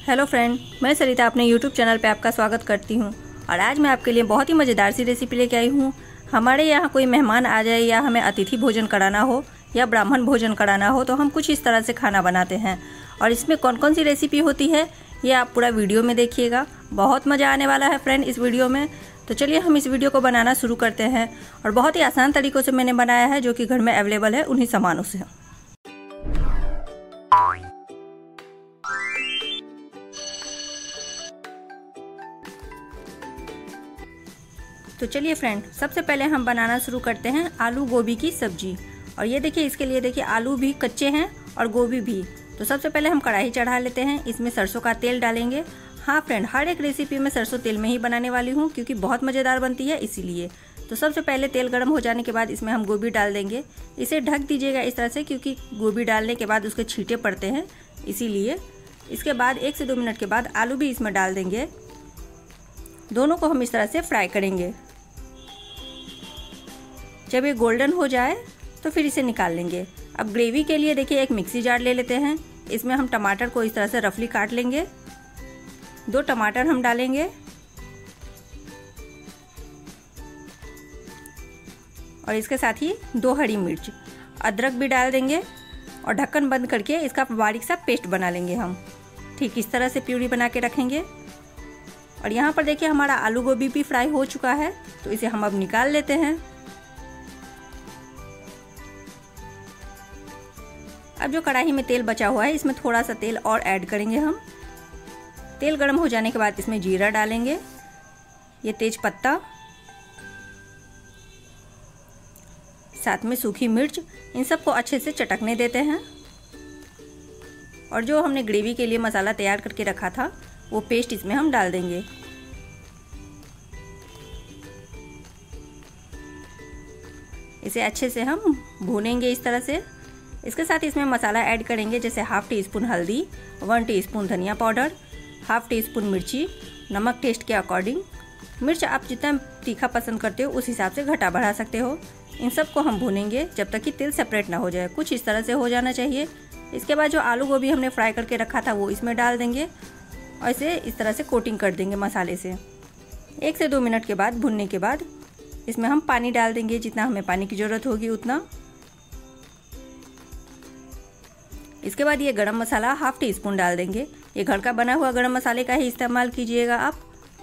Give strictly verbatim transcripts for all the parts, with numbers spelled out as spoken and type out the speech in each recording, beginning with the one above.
Hello friend, मैं सरिता अपने YouTube channel पे आपका स्वागत करती हूँ। और आज मैं आपके लिए बहुत ही मज़ेदार सी रेसिपी लेके आई हूँ। हमारे यहाँ कोई मेहमान आ जाए या हमें अतिथि भोजन कराना हो या ब्राह्मण भोजन कराना हो तो हम कुछ इस तरह से खाना बनाते हैं। और इसमें कौन कौन सी रेसिपी होती है ये आप पूरा वीडियो में देखिएगा। बहुत मज़ा आने वाला है फ्रेंड इस वीडियो में। तो चलिए हम इस वीडियो को बनाना शुरू करते हैं। और बहुत ही आसान तरीक़ों से मैंने बनाया है, जो कि घर में अवेलेबल है उन्हीं सामानों से। तो चलिए फ्रेंड, सबसे पहले हम बनाना शुरू करते हैं आलू गोभी की सब्जी। और ये देखिए, इसके लिए देखिए आलू भी कच्चे हैं और गोभी भी। तो सबसे पहले हम कढ़ाई चढ़ा लेते हैं, इसमें सरसों का तेल डालेंगे। हाँ फ्रेंड, हर एक रेसिपी में सरसों तेल में ही बनाने वाली हूँ, क्योंकि बहुत मज़ेदार बनती है इसीलिए। तो सबसे पहले तेल गर्म हो जाने के बाद इसमें हम गोभी डाल देंगे। इसे ढक दीजिएगा इस तरह से, क्योंकि गोभी डालने के बाद उसके छींटे पड़ते हैं, इसीलिए। इसके बाद एक से दो मिनट के बाद आलू भी इसमें डाल देंगे। दोनों को हम इस तरह से फ्राई करेंगे। जब ये गोल्डन हो जाए तो फिर इसे निकाल लेंगे। अब ग्रेवी के लिए देखिए एक मिक्सी जार ले लेते हैं। इसमें हम टमाटर को इस तरह से रफली काट लेंगे। दो टमाटर हम डालेंगे और इसके साथ ही दो हरी मिर्च, अदरक भी डाल देंगे और ढक्कन बंद करके इसका बारीक सा पेस्ट बना लेंगे हम। ठीक इस तरह से प्यूरी बना के रखेंगे। और यहाँ पर देखिए हमारा आलू गोभी भी फ्राई हो चुका है, तो इसे हम अब निकाल लेते हैं। अब जो कढ़ाई में तेल बचा हुआ है, इसमें थोड़ा सा तेल और ऐड करेंगे हम। तेल गर्म हो जाने के बाद इसमें जीरा डालेंगे, ये तेज पत्ता, साथ में सूखी मिर्च। इन सबको अच्छे से चटकने देते हैं। और जो हमने ग्रेवी के लिए मसाला तैयार करके रखा था, वो पेस्ट इसमें हम डाल देंगे। इसे अच्छे से हम भूनेंगे इस तरह से। इसके साथ इसमें मसाला ऐड करेंगे, जैसे हाफ टी स्पून हल्दी, वन टीस्पून धनिया पाउडर, हाफ टी स्पून मिर्ची, नमक टेस्ट के अकॉर्डिंग। मिर्च आप जितना तीखा पसंद करते हो उस हिसाब से घटा बढ़ा सकते हो। इन सब को हम भूनेंगे जब तक कि तेल सेपरेट ना हो जाए। कुछ इस तरह से हो जाना चाहिए। इसके बाद जो आलू गोभी हमने फ्राई करके रखा था वो इसमें डाल देंगे और इसे इस तरह से कोटिंग कर देंगे मसाले से। एक से दो मिनट के बाद भुनने के बाद इसमें हम पानी डाल देंगे, जितना हमें पानी की ज़रूरत होगी उतना। इसके बाद ये गरम मसाला हाफ टी स्पून डाल देंगे। ये घर का बना हुआ गरम मसाले का ही इस्तेमाल कीजिएगा आप।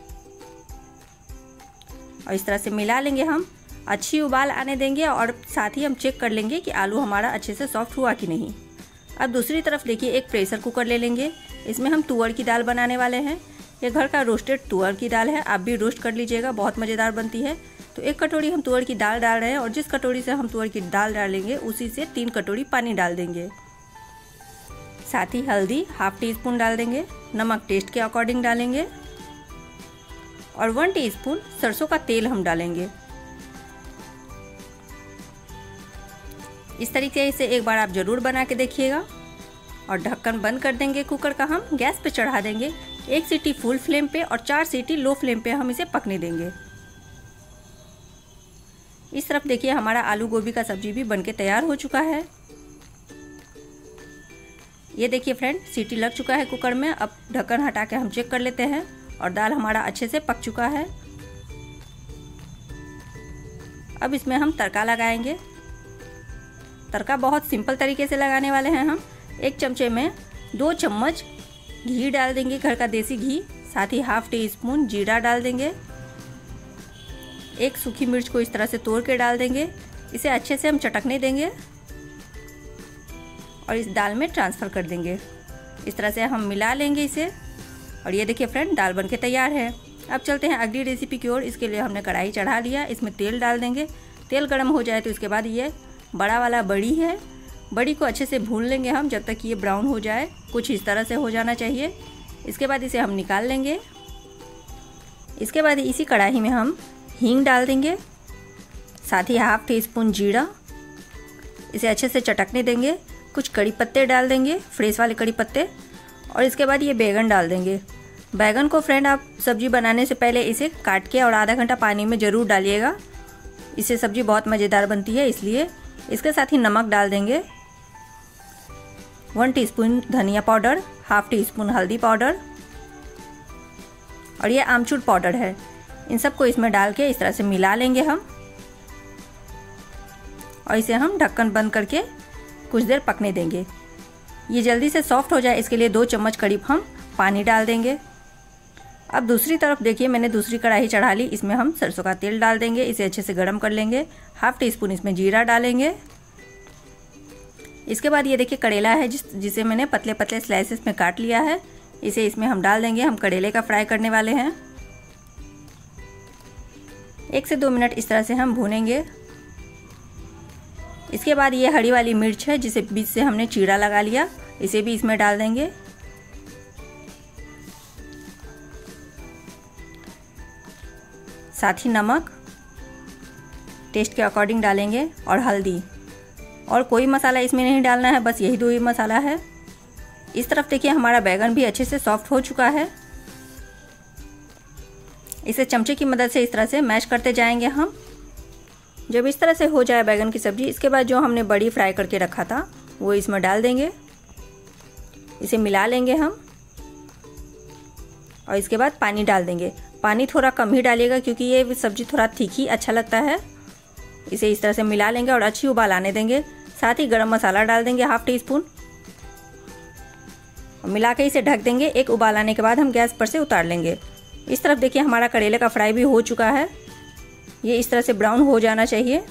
और इस तरह से मिला लेंगे हम। अच्छी उबाल आने देंगे और साथ ही हम चेक कर लेंगे कि आलू हमारा अच्छे से सॉफ्ट हुआ कि नहीं। अब दूसरी तरफ देखिए एक प्रेशर कुकर ले लेंगे। इसमें हम तुअर की दाल बनाने वाले हैं। ये घर का रोस्टेड तुअर की दाल है, आप भी रोस्ट कर लीजिएगा, बहुत मज़ेदार बनती है। तो एक कटोरी हम तुअर की दाल डाल रहे हैं और जिस कटोरी से हम तुअर की दाल डालेंगे उसी से तीन कटोरी पानी डाल देंगे। साथ ही हल्दी हाफ टी स्पून डाल देंगे, नमक टेस्ट के अकॉर्डिंग डालेंगे और वन टीस्पून सरसों का तेल हम डालेंगे। इस तरीके से एक बार आप ज़रूर बना के देखिएगा। और ढक्कन बंद कर देंगे कुकर का। हम गैस पे चढ़ा देंगे। एक सीटी फुल फ्लेम पे और चार सीटी लो फ्लेम पे हम इसे पकने देंगे। इस तरफ देखिए हमारा आलू गोभी का सब्जी भी बनके तैयार हो चुका है। ये देखिए फ्रेंड, सीटी लग चुका है कुकर में। अब ढक्कन हटा के हम चेक कर लेते हैं और दाल हमारा अच्छे से पक चुका है। अब इसमें हम तड़का लगाएंगे। तड़का बहुत सिंपल तरीके से लगाने वाले हैं हम। एक चमचे में दो चम्मच घी डाल देंगे, घर का देसी घी। साथ ही हाफ टी स्पून जीरा डाल देंगे। एक सूखी मिर्च को इस तरह से तोड़ के डाल देंगे। इसे अच्छे से हम चटकने देंगे और इस दाल में ट्रांसफ़र कर देंगे। इस तरह से हम मिला लेंगे इसे। और ये देखिए फ्रेंड, दाल बनके तैयार है। अब चलते हैं अगली रेसिपी की ओर। इसके लिए हमने कढ़ाई चढ़ा लिया, इसमें तेल डाल देंगे। तेल गर्म हो जाए तो इसके बाद ये बड़ा वाला बड़ी है, बड़ी को अच्छे से भून लेंगे हम जब तक ये ब्राउन हो जाए। कुछ इस तरह से हो जाना चाहिए। इसके बाद इसे हम निकाल लेंगे। इसके बाद इसी कढ़ाई में हम हींग डाल देंगे, साथ ही हाफ टी स्पून जीरा। इसे अच्छे से चटकने देंगे। कुछ कड़ी पत्ते डाल देंगे, फ्रेश वाले कड़ी पत्ते। और इसके बाद ये बैगन डाल देंगे। बैगन को फ्रेंड आप सब्जी बनाने से पहले इसे काट के और आधा घंटा पानी में ज़रूर डालिएगा। इससे सब्जी बहुत मज़ेदार बनती है इसलिए। इसके साथ ही नमक डाल देंगे, वन टीस्पून धनिया पाउडर, हाफ टी स्पून हल्दी पाउडर, और ये आमचूर पाउडर है। इन सबको इसमें डाल के इस तरह से मिला लेंगे हम, और इसे हम ढक्कन बंद करके कुछ देर पकने देंगे। ये जल्दी से सॉफ्ट हो जाए इसके लिए दो चम्मच करीब हम पानी डाल देंगे। अब दूसरी तरफ देखिए मैंने दूसरी कढ़ाई चढ़ा ली, इसमें हम सरसों का तेल डाल देंगे, इसे अच्छे से गर्म कर लेंगे। हाफ टी स्पून इसमें जीरा डालेंगे। इसके बाद ये देखिए करेला है जिस जिसे मैंने पतले पतले स्लाइसेस में काट लिया है, इसे इसमें हम डाल देंगे। हम करेले का फ्राई करने वाले हैं। एक से दो मिनट इस तरह से हम भूनेंगे। इसके बाद ये हरी वाली मिर्च है जिसे बीच से हमने चीरा लगा लिया, इसे भी इसमें डाल देंगे। साथ ही नमक टेस्ट के अकॉर्डिंग डालेंगे और हल्दी, और कोई मसाला इसमें नहीं डालना है, बस यही दो ही मसाला है। इस तरफ देखिए हमारा बैगन भी अच्छे से सॉफ्ट हो चुका है। इसे चमचे की मदद से इस तरह से मैश करते जाएंगे हम। जब इस तरह से हो जाए बैगन की सब्ज़ी, इसके बाद जो हमने बड़ी फ्राई करके रखा था वो इसमें डाल देंगे। इसे मिला लेंगे हम, और इसके बाद पानी डाल देंगे। पानी थोड़ा कम ही डालिएगा क्योंकि ये सब्ज़ी थोड़ा तीखी अच्छा लगता है। इसे इस तरह से मिला लेंगे और अच्छी उबाल आने देंगे। साथ ही गरम मसाला डाल देंगे हाफ टी स्पून, और मिला के इसे ढक देंगे। एक उबाल आने के बाद हम गैस पर से उतार लेंगे। इस तरफ देखिए हमारा करेले का फ्राई भी हो चुका है। ये इस तरह से ब्राउन हो जाना चाहिए।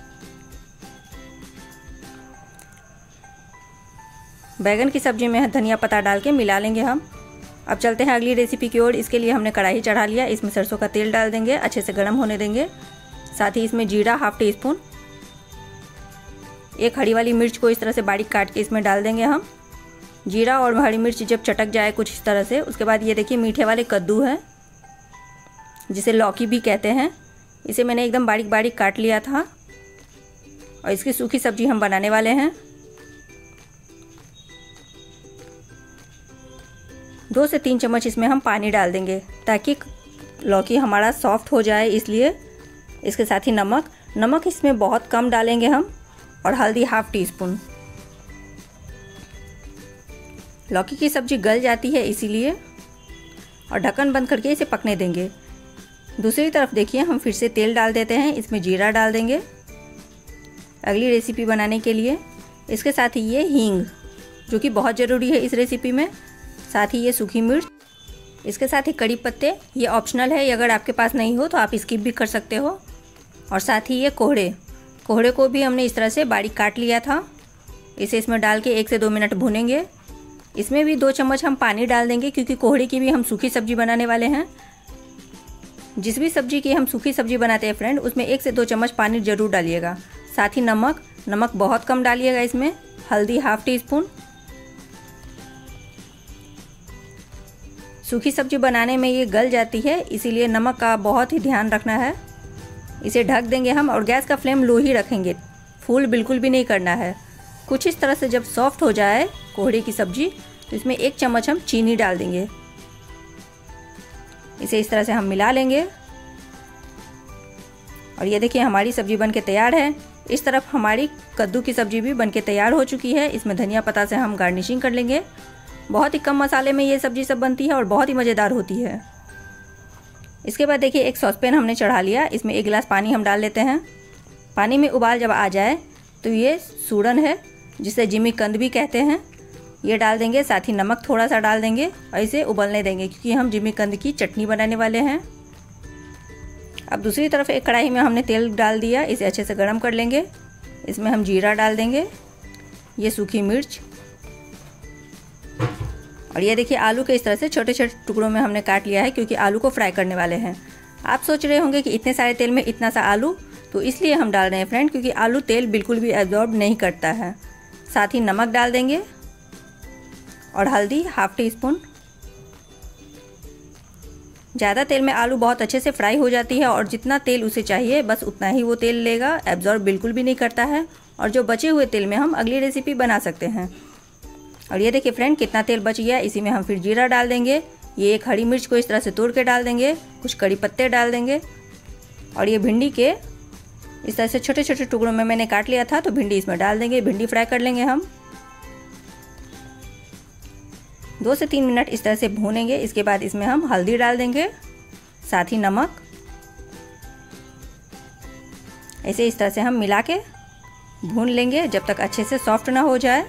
बैगन की सब्जी में धनिया पत्ता डाल के मिला लेंगे हम। अब चलते हैं अगली रेसिपी की ओर। इसके लिए हमने कढ़ाई चढ़ा लिया, इसमें सरसों का तेल डाल देंगे, अच्छे से गर्म होने देंगे। साथ ही इसमें जीरा हाफ टी स्पून, एक हरी वाली मिर्च को इस तरह से बारीक काट के इसमें डाल देंगे हम। जीरा और हरी मिर्च जब चटक जाए कुछ इस तरह से, उसके बाद ये देखिए मीठे वाले कद्दू है जिसे लौकी भी कहते हैं, इसे मैंने एकदम बारीक बारीक काट लिया था, और इसकी सूखी सब्जी हम बनाने वाले हैं। दो से तीन चम्मच इसमें हम पानी डाल देंगे ताकि लौकी हमारा सॉफ्ट हो जाए, इसलिए। इसके साथ ही नमक नमक इसमें बहुत कम डालेंगे हम, और हल्दी हाफ टी स्पून। लौकी की सब्ज़ी गल जाती है इसीलिए, और ढक्कन बंद करके इसे पकने देंगे। दूसरी तरफ देखिए हम फिर से तेल डाल देते हैं, इसमें जीरा डाल देंगे अगली रेसिपी बनाने के लिए। इसके साथ ही ये हींग जो कि बहुत ज़रूरी है इस रेसिपी में। साथ ही ये सूखी मिर्च, इसके साथ ही कड़ी पत्ते, ये ऑप्शनल है, ये अगर आपके पास नहीं हो तो आप स्किप भी कर सकते हो। और साथ ही ये कोहड़े कोहड़े को भी हमने इस तरह से बारीक काट लिया था, इसे इसमें डाल के एक से दो मिनट भूनेंगे। इसमें भी दो चम्मच हम पानी डाल देंगे क्योंकि कोहड़े की भी हम सूखी सब्जी बनाने वाले हैं। जिस भी सब्जी की हम सूखी सब्जी बनाते हैं फ्रेंड, उसमें एक से दो चम्मच पानी ज़रूर डालिएगा। साथ ही नमक नमक बहुत कम डालिएगा इसमें। हल्दी हाफ टी स्पून। सूखी सब्जी बनाने में ये गल जाती है, इसीलिए नमक का बहुत ही ध्यान रखना है। इसे ढक देंगे हम, और गैस का फ्लेम लो ही रखेंगे, फुल बिल्कुल भी नहीं करना है। कुछ इस तरह से जब सॉफ्ट हो जाए कोहड़े की सब्जी, तो इसमें एक चम्मच हम चीनी डाल देंगे। इसे इस तरह से हम मिला लेंगे, और ये देखिए हमारी सब्जी बनके तैयार है। इस तरफ हमारी कद्दू की सब्जी भी बनके तैयार हो चुकी है। इसमें धनिया पत्ता से हम गार्निशिंग कर लेंगे। बहुत ही कम मसाले में ये सब्जी सब बनती है और बहुत ही मज़ेदार होती है। इसके बाद देखिए एक सॉसपैन हमने चढ़ा लिया, इसमें एक गिलास पानी हम डाल लेते हैं। पानी में उबाल जब आ जाए तो ये सूरन है जिसे जिमीकंद भी कहते हैं, ये डाल देंगे। साथ ही नमक थोड़ा सा डाल देंगे और इसे उबलने देंगे क्योंकि हम जिमीकंद की चटनी बनाने वाले हैं। अब दूसरी तरफ एक कढ़ाई में हमने तेल डाल दिया, इसे अच्छे से गर्म कर लेंगे। इसमें हम जीरा डाल देंगे, ये सूखी मिर्च, और ये देखिए आलू के इस तरह से छोटे छोटे टुकड़ों में हमने काट लिया है क्योंकि आलू को फ्राई करने वाले हैं। आप सोच रहे होंगे कि इतने सारे तेल में इतना सा आलू, तो इसलिए हम डाल रहे हैं फ्रेंड क्योंकि आलू तेल बिल्कुल भी एब्जॉर्ब नहीं करता है। साथ ही नमक डाल देंगे और हल्दी हाफ टी स्पून। ज़्यादा तेल में आलू बहुत अच्छे से फ्राई हो जाती है, और जितना तेल उसे चाहिए बस उतना ही वो तेल लेगा, एब्जॉर्ब बिल्कुल भी नहीं करता है। और जो बचे हुए तेल में हम अगली रेसिपी बना सकते हैं। और ये देखिए फ्रेंड कितना तेल बच गया। इसी में हम फिर जीरा डाल देंगे, ये एक हरी मिर्च को इस तरह से तोड़ के डाल देंगे, कुछ कड़ी पत्ते डाल देंगे, और ये भिंडी के इस तरह से छोटे छोटे टुकड़ों में मैंने काट लिया था, तो भिंडी इसमें डाल देंगे। भिंडी फ्राई कर लेंगे हम। दो से तीन मिनट इस तरह से भूनेंगे। इसके बाद इसमें हम हल्दी डाल देंगे, साथ ही नमक। ऐसे इस तरह से हम मिला के भून लेंगे जब तक अच्छे से सॉफ्ट ना हो जाए।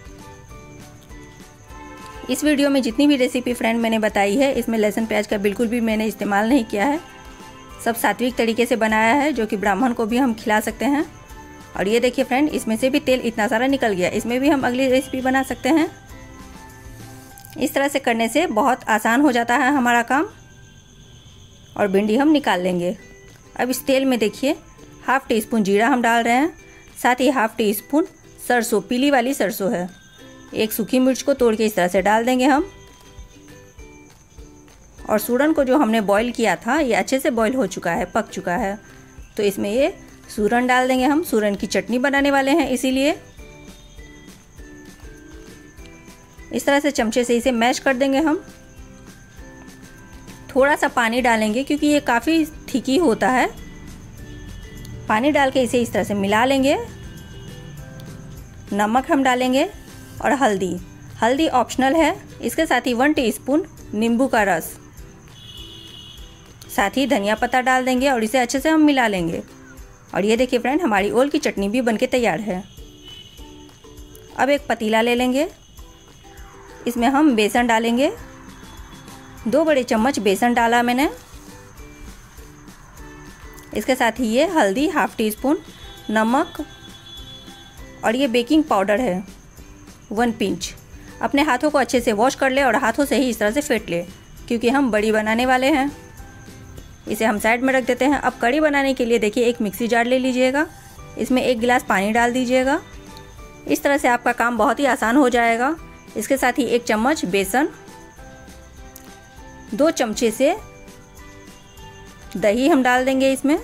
इस वीडियो में जितनी भी रेसिपी फ्रेंड मैंने बताई है, इसमें लहसुन प्याज का बिल्कुल भी मैंने इस्तेमाल नहीं किया है। सब सात्विक तरीके से बनाया है, जो कि ब्राह्मण को भी हम खिला सकते हैं। और ये देखिए फ्रेंड, इसमें से भी तेल इतना सारा निकल गया। इसमें भी हम अगली रेसिपी बना सकते हैं। इस तरह से करने से बहुत आसान हो जाता है हमारा काम। और भिंडी हम निकाल लेंगे। अब इस तेल में देखिए हाफ टी स्पून जीरा हम डाल रहे हैं, साथ ही हाफ टी स्पून सरसों, पीली वाली सरसों है। एक सूखी मिर्च को तोड़ के इस तरह से डाल देंगे हम। और सूरन को जो हमने बॉईल किया था, ये अच्छे से बॉईल हो चुका है, पक चुका है। तो इसमें ये सूरन डाल देंगे हम। सूरन की चटनी बनाने वाले हैं, इसीलिए इस तरह से चमचे से इसे मैश कर देंगे हम। थोड़ा सा पानी डालेंगे क्योंकि ये काफ़ी थिकी होता है। पानी डाल के इसे इस तरह से मिला लेंगे। नमक हम डालेंगे और हल्दी। हल्दी ऑप्शनल है। इसके साथ ही वन टीस्पून नींबू का रस, साथ ही धनिया पत्ता डाल देंगे और इसे अच्छे से हम मिला लेंगे। और ये देखिए फ्रेंड, हमारी ओल की चटनी भी बनके तैयार है। अब एक पतीला ले लेंगे। इसमें हम बेसन डालेंगे। दो बड़े चम्मच बेसन डाला मैंने। इसके साथ ही ये हल्दी हाफ टी स्पून, नमक और ये बेकिंग पाउडर है वन पिंच। अपने हाथों को अच्छे से वॉश कर ले और हाथों से ही इस तरह से फेंट ले, क्योंकि हम बड़ी बनाने वाले हैं। इसे हम साइड में रख देते हैं। अब कड़ी बनाने के लिए देखिए एक मिक्सी जार ले लीजिएगा। इसमें एक गिलास पानी डाल दीजिएगा। इस तरह से आपका काम बहुत ही आसान हो जाएगा। इसके साथ ही एक चम्मच बेसन, दो चमचे से दही हम डाल देंगे इसमें।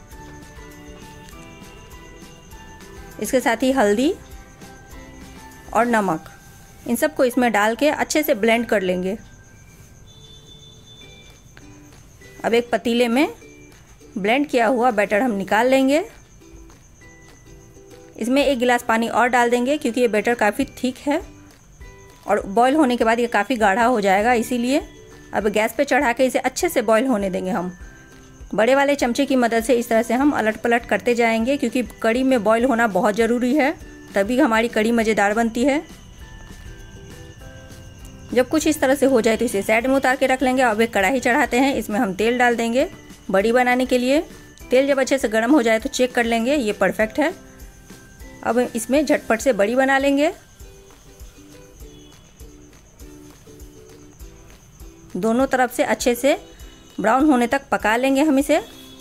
इसके साथ ही हल्दी और नमक, इन सबको इसमें डाल के अच्छे से ब्लेंड कर लेंगे। अब एक पतीले में ब्लेंड किया हुआ बैटर हम निकाल लेंगे। इसमें एक गिलास पानी और डाल देंगे, क्योंकि ये बैटर काफ़ी थिक है और बॉईल होने के बाद ये काफ़ी गाढ़ा हो जाएगा, इसीलिए। अब गैस पे चढ़ा के इसे अच्छे से बॉईल होने देंगे हम। बड़े वाले चमचे की मदद से इस तरह से हम अलट पलट करते जाएंगे, क्योंकि कड़ी में बॉईल होना बहुत ज़रूरी है, तभी हमारी कड़ी मज़ेदार बनती है। जब कुछ इस तरह से हो जाए तो इसे साइड में उतार के रख लेंगे। अब एक कढ़ाई चढ़ाते हैं। इसमें हम तेल डाल देंगे बड़ी बनाने के लिए। तेल जब अच्छे से गर्म हो जाए तो चेक कर लेंगे, ये परफेक्ट है। अब इसमें झटपट से बड़ी बना लेंगे। दोनों तरफ से अच्छे से ब्राउन होने तक पका लेंगे हम इसे।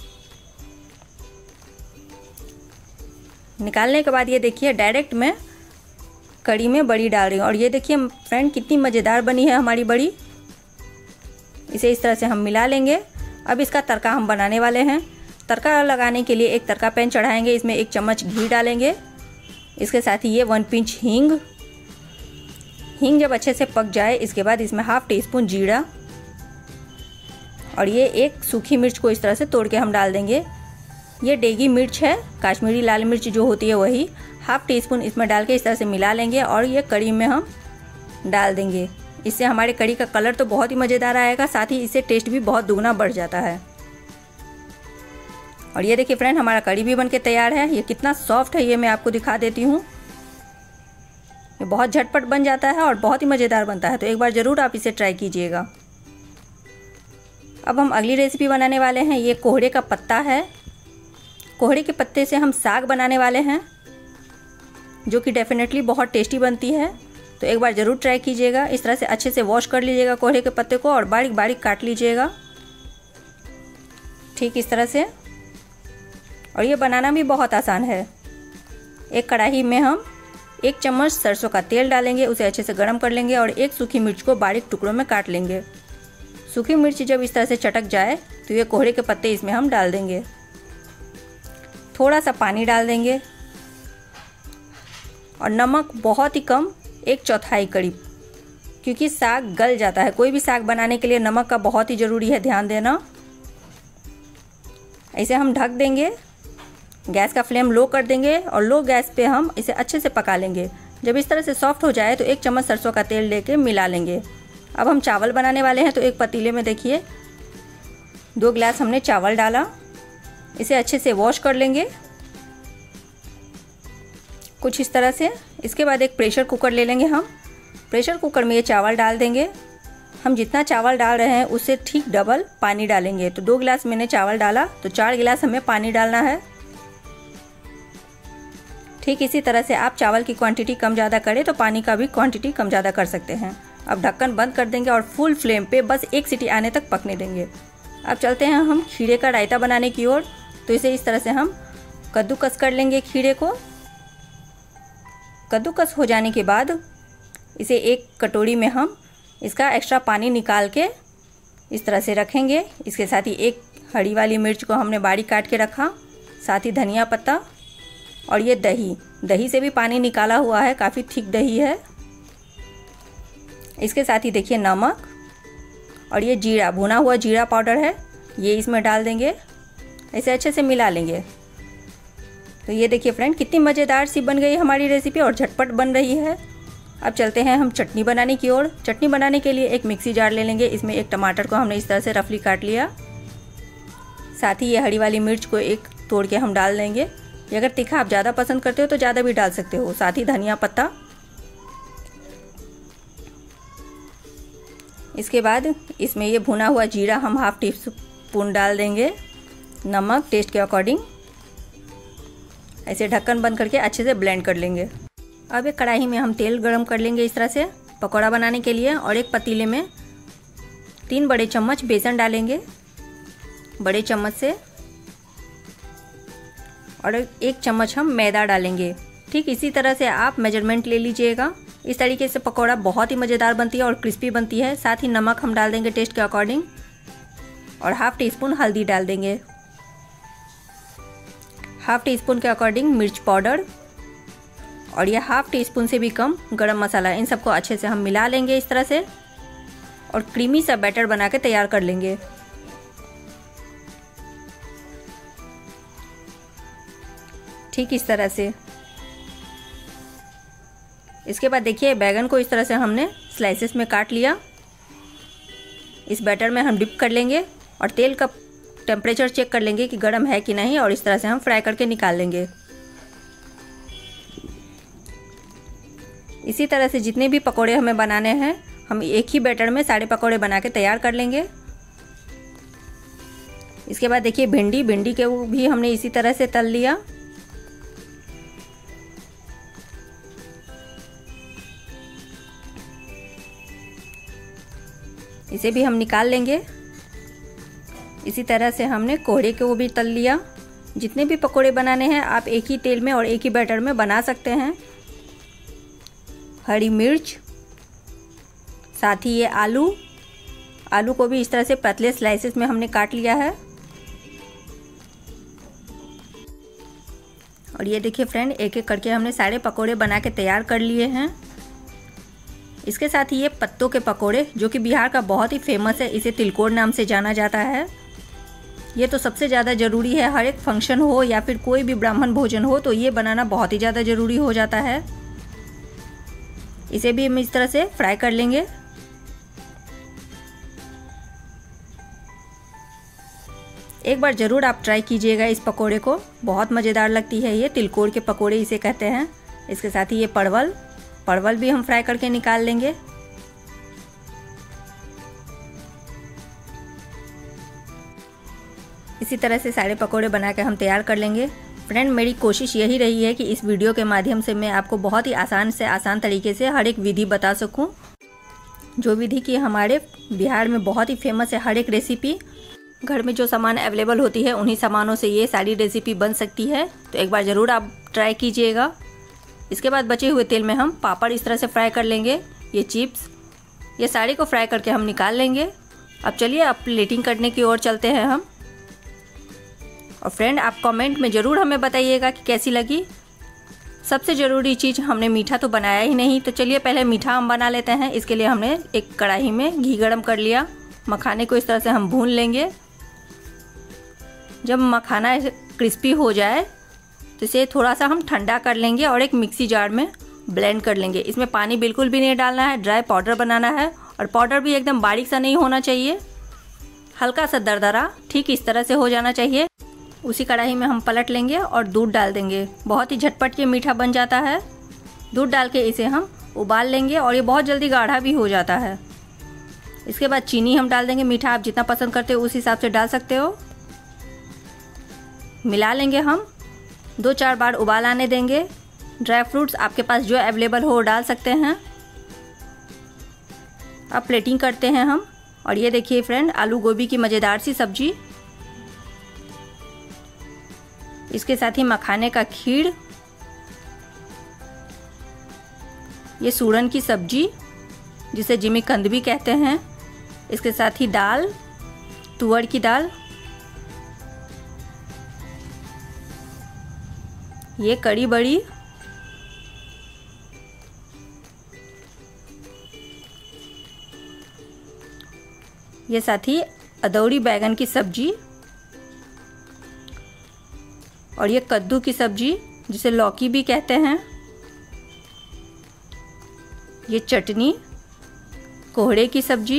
निकालने के बाद ये देखिए डायरेक्ट मैं कड़ी में बड़ी डाल रही हूँ। और ये देखिए फ्रेंड, कितनी मज़ेदार बनी है हमारी बड़ी। इसे इस तरह से हम मिला लेंगे। अब इसका तड़का हम बनाने वाले हैं। तड़का लगाने के लिए एक तड़का पैन चढ़ाएंगे। इसमें एक चम्मच घी डालेंगे। इसके साथ ही ये वन पिंच हींग। हींग जब अच्छे से पक जाए, इसके बाद इसमें हाफ टी स्पून जीरा और ये एक सूखी मिर्च को इस तरह से तोड़ के हम डाल देंगे। ये डेगी मिर्च है, कश्मीरी लाल मिर्च जो होती है वही। हाफ टी स्पून इसमें डाल के इस तरह से मिला लेंगे और ये कड़ी में हम डाल देंगे। इससे हमारे कड़ी का कलर तो बहुत ही मज़ेदार आएगा, साथ ही इससे टेस्ट भी बहुत दुगना बढ़ जाता है। और ये देखिए फ्रेंड, हमारा कड़ी भी बनके तैयार है। ये कितना सॉफ्ट है ये मैं आपको दिखा देती हूँ। ये बहुत झटपट बन जाता है और बहुत ही मज़ेदार बनता है, तो एक बार ज़रूर आप इसे ट्राई कीजिएगा। अब हम अगली रेसिपी बनाने वाले हैं। ये कोहड़े का पत्ता है। कोहड़े के पत्ते से हम साग बनाने वाले हैं, जो कि डेफिनेटली बहुत टेस्टी बनती है, तो एक बार ज़रूर ट्राई कीजिएगा। इस तरह से अच्छे से वॉश कर लीजिएगा कोहड़े के पत्ते को और बारीक बारीक काट लीजिएगा, ठीक इस तरह से। और ये बनाना भी बहुत आसान है। एक कढ़ाई में हम एक चम्मच सरसों का तेल डालेंगे, उसे अच्छे से गर्म कर लेंगे और एक सूखी मिर्च को बारीक टुकड़ों में काट लेंगे। सूखी मिर्च जब इस तरह से चटक जाए तो ये कोहड़े के पत्ते इसमें हम डाल देंगे। थोड़ा सा पानी डाल देंगे और नमक बहुत ही कम, एक चौथाई करीब, क्योंकि साग गल जाता है। कोई भी साग बनाने के लिए नमक का बहुत ही ज़रूरी है, ध्यान देना। ऐसे हम ढक देंगे। गैस का फ्लेम लो कर देंगे और लो गैस पे हम इसे अच्छे से पका लेंगे। जब इस तरह से सॉफ्ट हो जाए तो एक चम्मच सरसों का तेल लेके मिला लेंगे। अब हम चावल बनाने वाले हैं, तो एक पतीले में देखिए दो गिलास हमने चावल डाला। इसे अच्छे से वॉश कर लेंगे कुछ इस तरह से। इसके बाद एक प्रेशर कुकर ले लेंगे हम। प्रेशर कुकर में ये चावल डाल देंगे। हम जितना चावल डाल रहे हैं उससे ठीक डबल पानी डालेंगे। तो दो गिलास मैंने चावल डाला तो चार गिलास हमें पानी डालना है। ठीक इसी तरह से आप चावल की क्वांटिटी कम ज़्यादा करें तो पानी का भी क्वांटिटी कम ज़्यादा कर सकते हैं। अब ढक्कन बंद कर देंगे और फुल फ्लेम पे बस एक सीटी आने तक पकने देंगे। अब चलते हैं हम खीरे का रायता बनाने की ओर। तो इसे इस तरह से हम कद्दूकस कर लेंगे खीरे को। कद्दूकस हो जाने के बाद इसे एक कटोरी में हम इसका एक्स्ट्रा पानी निकाल के इस तरह से रखेंगे। इसके साथ ही एक हरी वाली मिर्च को हमने बारीक काट के रखा, साथ ही धनिया पत्ता और ये दही। दही से भी पानी निकाला हुआ है, काफ़ी थिक दही है। इसके साथ ही देखिए नमक और ये जीरा, भुना हुआ जीरा पाउडर है, ये इसमें डाल देंगे। ऐसे अच्छे से मिला लेंगे। तो ये देखिए फ्रेंड कितनी मज़ेदार सी बन गई हमारी रेसिपी और झटपट बन रही है। अब चलते हैं हम चटनी बनाने की ओर। चटनी बनाने के लिए एक मिक्सी जार ले लेंगे। इसमें एक टमाटर को हमने इस तरह से रफली काट लिया। साथ ही ये हरी वाली मिर्च को एक तोड़ के हम डाल देंगे। ये अगर तीखा आप ज़्यादा पसंद करते हो तो ज़्यादा भी डाल सकते हो। साथ ही धनिया पत्ता। इसके बाद इसमें ये भुना हुआ जीरा हम हाफ टी स्पून डाल देंगे। नमक टेस्ट के अकॉर्डिंग। ऐसे ढक्कन बंद करके अच्छे से ब्लेंड कर लेंगे। अब एक कढ़ाई में हम तेल गरम कर लेंगे इस तरह से पकौड़ा बनाने के लिए। और एक पतीले में तीन बड़े चम्मच बेसन डालेंगे बड़े चम्मच से, और एक चम्मच हम मैदा डालेंगे। ठीक इसी तरह से आप मेजरमेंट ले लीजिएगा। इस तरीके से पकौड़ा बहुत ही मज़ेदार बनती है और क्रिस्पी बनती है। साथ ही नमक हम डाल देंगे टेस्ट के अकॉर्डिंग और हाफ टी स्पून हल्दी डाल देंगे। हाफ टी स्पून के अकॉर्डिंग मिर्च पाउडर और ये हाफ टी स्पून से भी कम गरम मसाला। इन सबको अच्छे से हम मिला लेंगे इस तरह से और क्रीमी सा बैटर बना के तैयार कर लेंगे। ठीक इस तरह से। इसके बाद देखिए बैगन को इस तरह से हमने स्लाइसेस में काट लिया। इस बैटर में हम डिप कर लेंगे और तेल का टेम्परेचर चेक कर लेंगे कि गर्म है कि नहीं, और इस तरह से हम फ्राई करके निकाल लेंगे। इसी तरह से जितने भी पकोड़े हमें बनाने हैं हम एक ही बैटर में सारे पकोड़े बना के तैयार कर लेंगे। इसके बाद देखिए भिंडी भिंडी के वो भी हमने इसी तरह से तल लिया। इसे भी हम निकाल लेंगे। इसी तरह से हमने कोहड़े को भी तल लिया। जितने भी पकोड़े बनाने हैं आप एक ही तेल में और एक ही बैटर में बना सकते हैं। हरी मिर्च, साथ ही ये आलू आलू को भी इस तरह से पतले स्लाइसेस में हमने काट लिया है। और ये देखिए फ्रेंड एक एक करके हमने सारे पकोड़े बना के तैयार कर लिए हैं। इसके साथ ही ये पत्तों के पकोड़े, जो कि बिहार का बहुत ही फेमस है, इसे तिलकोर नाम से जाना जाता है। ये तो सबसे ज़्यादा ज़रूरी है, हर एक फंक्शन हो या फिर कोई भी ब्राह्मण भोजन हो तो ये बनाना बहुत ही ज़्यादा ज़रूरी हो जाता है। इसे भी हम इस तरह से फ्राई कर लेंगे। एक बार ज़रूर आप ट्राई कीजिएगा इस पकोड़े को, बहुत मज़ेदार लगती है। ये तिलकोर के पकोड़े इसे कहते हैं। इसके साथ ही ये परवल परवल भी हम फ्राई करके निकाल लेंगे। इसी तरह से सारे पकोड़े बना के हम तैयार कर लेंगे। फ्रेंड मेरी कोशिश यही रही है कि इस वीडियो के माध्यम से मैं आपको बहुत ही आसान से आसान तरीके से हर एक विधि बता सकूं, जो विधि की हमारे बिहार में बहुत ही फेमस है। हर एक रेसिपी घर में जो सामान अवेलेबल होती है उन्हीं सामानों से ये सारी रेसिपी बन सकती है। तो एक बार ज़रूर आप ट्राई कीजिएगा। इसके बाद बचे हुए तेल में हम पापड़ इस तरह से फ्राई कर लेंगे। ये चिप्स, ये सारे को फ्राई करके हम निकाल लेंगे। अब चलिए अब प्लेटिंग करने की ओर चलते हैं हम। और फ्रेंड आप कमेंट में ज़रूर हमें बताइएगा कि कैसी लगी। सबसे ज़रूरी चीज़, हमने मीठा तो बनाया ही नहीं, तो चलिए पहले मीठा हम बना लेते हैं। इसके लिए हमने एक कढ़ाई में घी गरम कर लिया। मखाने को इस तरह से हम भून लेंगे। जब मखाना क्रिस्पी हो जाए तो इसे थोड़ा सा हम ठंडा कर लेंगे और एक मिक्सी जार में ब्लेंड कर लेंगे। इसमें पानी बिल्कुल भी नहीं डालना है, ड्राई पाउडर बनाना है और पाउडर भी एकदम बारीक सा नहीं होना चाहिए, हल्का सा दरदरा, ठीक इस तरह से हो जाना चाहिए। उसी कढ़ाई में हम पलट लेंगे और दूध डाल देंगे। बहुत ही झटपट ये मीठा बन जाता है। दूध डाल के इसे हम उबाल लेंगे और ये बहुत जल्दी गाढ़ा भी हो जाता है। इसके बाद चीनी हम डाल देंगे। मीठा आप जितना पसंद करते हो उस हिसाब से डाल सकते हो। मिला लेंगे हम, दो चार बार उबाल आने देंगे। ड्राई फ्रूट्स आपके पास जो अवेलेबल हो वो डाल सकते हैं। अब प्लेटिंग करते हैं हम। और ये देखिए फ्रेंड, आलू गोभी की मज़ेदार सी सब्जी, इसके साथ ही मखाने का खीर, ये सूरन की सब्जी जिसे जिमीकंद भी कहते हैं, इसके साथ ही दाल, तुअर की दाल, ये कड़ी बड़ी, ये साथ ही अदौड़ी बैगन की सब्जी और ये कद्दू की सब्जी जिसे लौकी भी कहते हैं, ये चटनी, कोहड़े की सब्जी।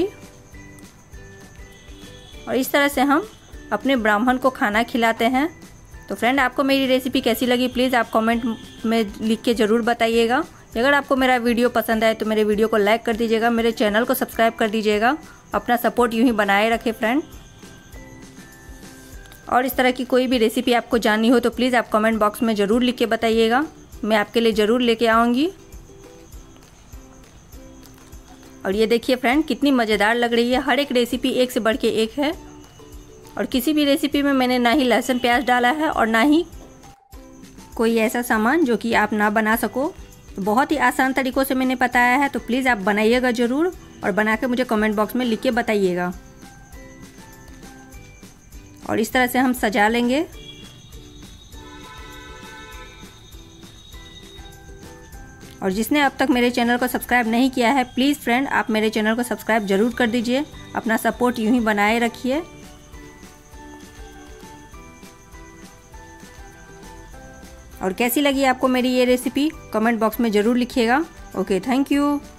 और इस तरह से हम अपने ब्राह्मण को खाना खिलाते हैं। तो फ्रेंड, आपको मेरी रेसिपी कैसी लगी प्लीज़ आप कमेंट में लिख के ज़रूर बताइएगा। अगर आपको मेरा वीडियो पसंद आए तो मेरे वीडियो को लाइक कर दीजिएगा, मेरे चैनल को सब्सक्राइब कर दीजिएगा। अपना सपोर्ट यूं ही बनाए रखें फ्रेंड। और इस तरह की कोई भी रेसिपी आपको जाननी हो तो प्लीज़ आप कमेंट बॉक्स में ज़रूर लिख के बताइएगा, मैं आपके लिए ज़रूर लेके आऊँगी। और ये देखिए फ्रेंड, कितनी मज़ेदार लग रही है। हर एक रेसिपी एक से बढ़ के एक है और किसी भी रेसिपी में मैंने ना ही लहसुन प्याज डाला है और ना ही कोई ऐसा सामान जो कि आप ना बना सको। बहुत ही आसान तरीक़ों से मैंने बताया है, तो प्लीज़ आप बनाइएगा ज़रूर और बना के मुझे कमेंट बॉक्स में लिख के बताइएगा। और इस तरह से हम सजा लेंगे। और जिसने अब तक मेरे चैनल को सब्सक्राइब नहीं किया है प्लीज़ फ्रेंड आप मेरे चैनल को सब्सक्राइब ज़रूर कर दीजिए। अपना सपोर्ट यूं ही बनाए रखिए। और कैसी लगी आपको मेरी ये रेसिपी कमेंट बॉक्स में ज़रूर लिखिएगा। Okay, thank you.